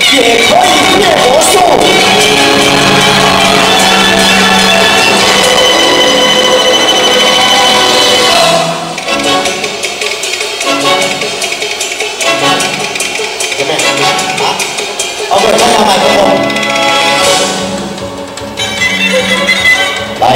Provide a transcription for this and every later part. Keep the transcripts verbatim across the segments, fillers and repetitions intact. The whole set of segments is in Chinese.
也可以变魔术。有没有？啊？哦，对，看下麦克风。来。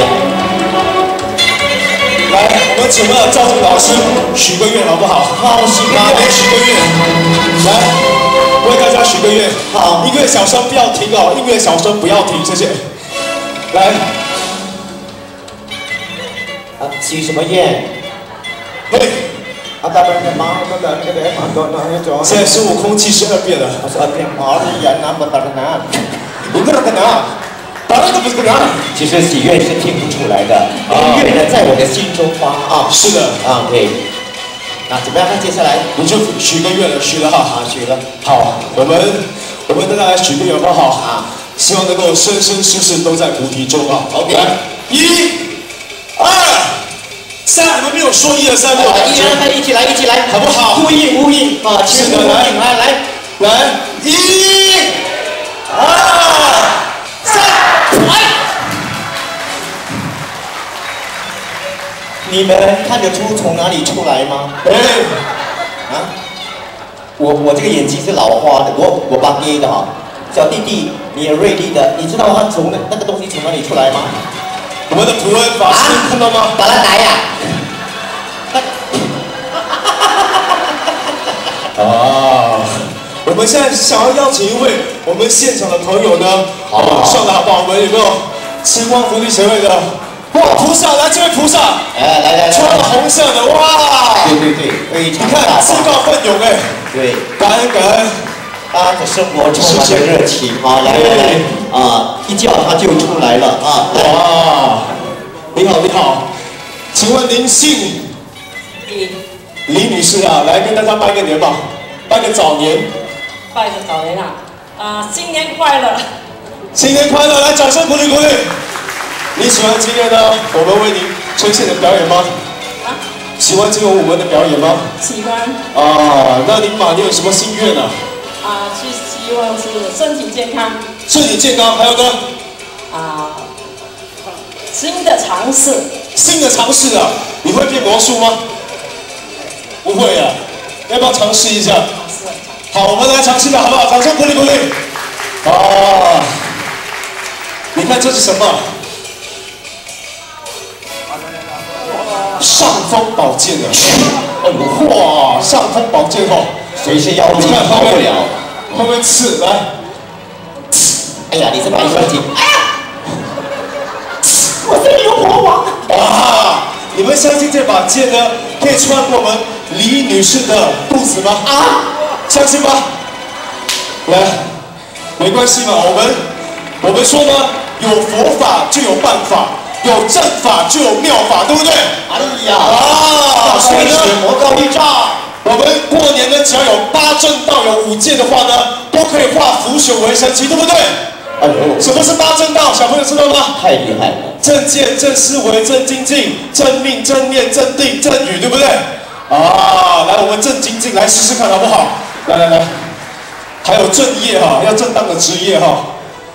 来，我们请问赵静老师许个愿好不好？ 好，许个愿， 许个愿。来，为大家许个愿。好，音乐小声不要停哦，音乐小声不要停，谢谢。来， 啊，许什么愿？ 对。 啊，大班的妈，那个那个很多那那种。 现在孙悟空七十二变了。 十二变，哦，你人哪不打的哪？你不打的哪？ 其实喜悦是听不出来的，音乐呢在我的心中发啊。 是的， 啊，对。那怎么样？那接下来你就许个愿了，许了哈。 啊，许了。 好，我们我们大家来许个愿好不好？啊，希望能够生生世世都在菩提中啊。 OK。 来，一、二、三，我们没有说一二三六， 一二三，一起来，一起来， 好不好？ 呼应呼应啊， 是的，来来来来，一、二。 你们看得出从哪里出来吗？ 哎， 啊，我我这个眼睛是老花的，我我八 A 的哈。小弟弟，你也锐利的，你知道他从那那个东西从哪里出来吗？ 我们的普恩法师看到吗？ 把他来呀！ 啊，我们现在想要邀请一位我们现场的朋友呢，好，上来好不好？我们有没有吃光福利协会的？ 哇，菩萨来，这位菩萨， 哎，来来来， 穿了红色的，哇， 对对对，非常你看自告奋勇哎， 对， 感恩感恩， 大家的生活充满着热情啊，来来来，啊，一叫他就出来了啊， 哇，你好你好，请问您姓李李女士啊，来跟大家拜个年吧，拜个早年， 拜个早年啊，啊，新年快乐， 新年快乐，来掌声鼓励鼓励。 你喜欢今天呢我们为您呈现的表演吗？ 啊？ 喜欢今天我们的表演吗？ 喜欢。 啊，那您嘛，你有什么心愿呢？ 啊，是希望是身体健康。 身体健康，还有呢？ 啊，新的尝试。 新的尝试啊，你会变魔术吗？不会啊，要不要尝试一下？好，我们来尝试一下，好不好？掌声鼓励鼓励。啊，你看这是什么？ 上风宝剑的，哎呦哇！上风宝剑哦， 谁是妖精跑不了？ 会不会刺？来， 哎呀，你是白蛇精！哎呀，我是牛魔王！ 啊！你们相信这把剑呢，可以穿过我们李女士的肚子吗？啊，相信吗？来，没关系嘛，我们我们说呢，有佛法就有办法。 有正法就有妙法，对不对？ 哎呀， 啊，所以呢， 魔高一丈。 我们过年呢，只要有八正道、有五戒的话呢，都可以化腐朽为神奇，对不对？ 哎呦， 什么是八正道？小朋友知道吗？ 太厉害了！ 正见、正思维、正精进、正命、正念、正定、正语，对不对？啊，来，我们正精进，来试试看好不好？来来来，还有正业哈，要正当的职业哈。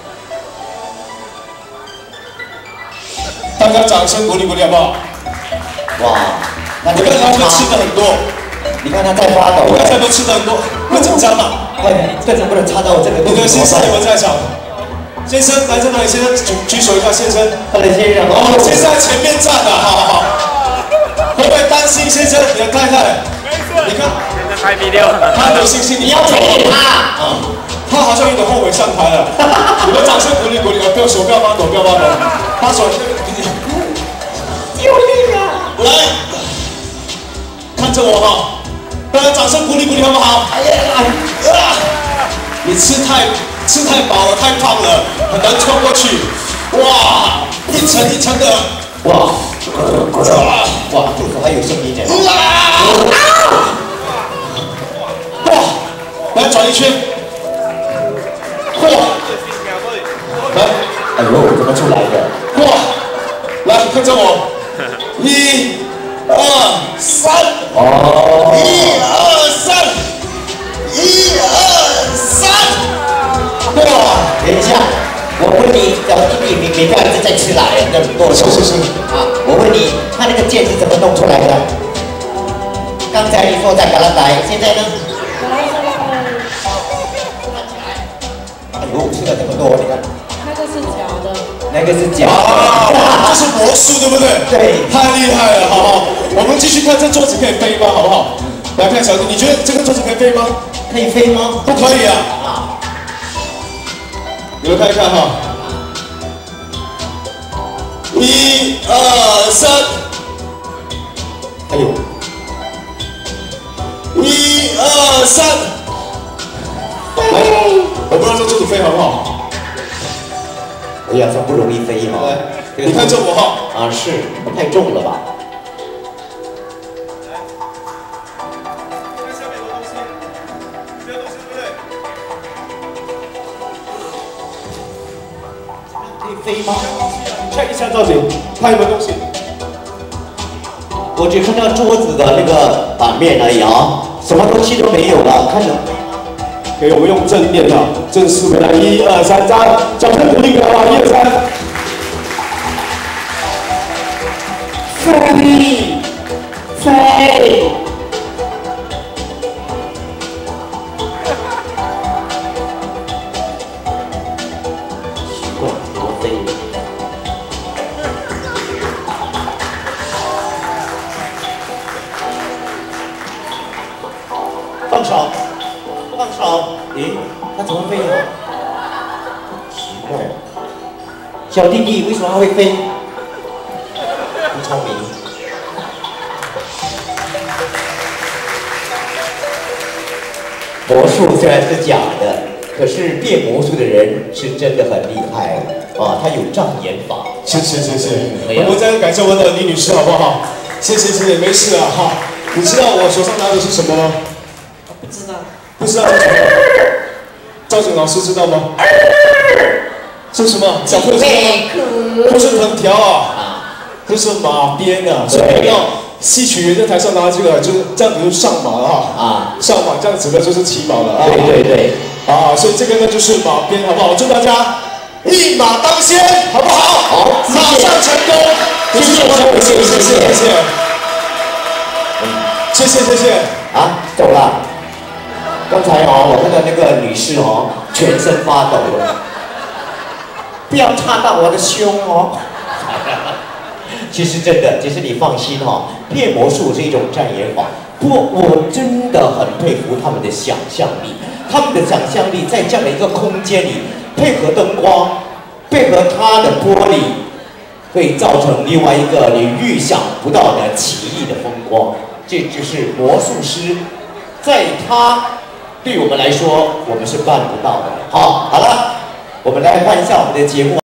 大家掌声鼓励鼓励好不好？ 哇，那你看他会吃的很多， 你看他在发抖， 刚才都吃的很多，会紧张吗？ 快点，这能不能插到我这个？ 那个先生有没有在场？先生来这里，先生举举手一下，先生。 他的先生。 哦，先生在前面站的，好好好。会不会担心先生你的太太？ 没事。 你看， 现在拍 video 了。 他有信心， 你要陪他。 啊，他好像有点后悔上台了。你们掌声鼓励鼓励，不要手不要发抖，不要发抖，把手。 救命啊！ 来，看着我哈，大家掌声鼓励鼓励好不好？哎呀，啊！你吃太吃太饱了，太胖了，很难穿过去。哇，一层一层的，哇， 哇，肚子还有声音呢。 哇，来转一圈。哇，来， 哎呦，怎么出来的？ 哇，来看着我。 一、二、三，哦，一二三，一二三， 等一下，我问你，小弟弟，你你不要一直在吃辣的，那跟我说。 是是是。 啊，我问你，他那个剑是怎么弄出来的？刚才你说在嘎拉台，现在呢？哎呦，吃了这么多，你看。 那个是假的。 那个是假的。 啊，这是魔术，对不对？ 对。 太厉害了，好不好？我们继续看这桌子可以飞吗？好不好？来看小弟，你觉得这个桌子可以飞吗？ 可以飞吗？ 不可以啊。啊。你们看一看哈。一二三。 哎呦。 一二三。来，我不知道这桌子飞好不好？ 哎呀，这不容易飞哈。 你看这我哈。 啊，是太重了吧？可以飞吗？ 看一下造型，看有没有东西。 我只看到桌子的那个版面而已啊，什么东西都没有了，看能飞吗？ 可以，我们用正面的正式回来，一二三，张，掌声鼓励给他吧，一二三。飞，飞。 奇怪，怎么飞？放手，放手。咦，它怎么飞啊？奇怪，小弟弟为什么还会飞？不聪明。魔术虽然是假的，可是变魔术的人是真的很厉害啊！他有障眼法。 谢谢谢谢，我们再感谢我们的李女士好不好？谢谢谢谢，没事啊哈。你知道我手上拿的是什么吗？ 不知道。 不知道是什么？赵景老师知道吗？是什么？小兔子吗？不是藤条啊，这是马鞭啊。所以要戏曲员在台上拿这个，就是这样子就上马了啊。啊，上马这样子的就是骑马了啊。 对对对。啊， 所以这个呢就是马鞭，好不好？祝大家一马当先，好不好？ 好， 马上成功。谢谢谢谢谢谢谢谢。谢谢谢谢。 啊，走了。刚才哦，我看到那个女士哦，全身发抖了，不要插到我的胸哦。其实真的，其实你放心哦，变魔术是一种障眼法。不过我真的很佩服他们的想象力，他们的想象力在这样的一个空间里，配合灯光，配合它的玻璃，会造成另外一个你预想不到的奇异的风光。这就是魔术师，在他。对我们来说，我们是办不到的。好，好了，我们来看一下我们的节目。